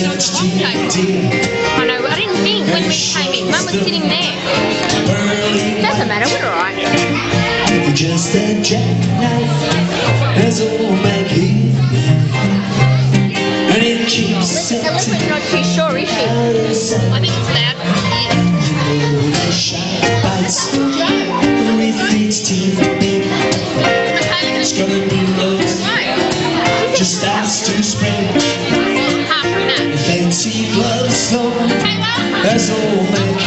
I know, I didn't think when we came in. Mum was sitting there. Doesn't matter, we're alright. Just a jackknife as old Mack here. And it keeps Elizabeth's not too sure, is she? I think it's loud. with its teeth big. It's gonna be low. Just starts to spread. Fancy gloves though, as old Mack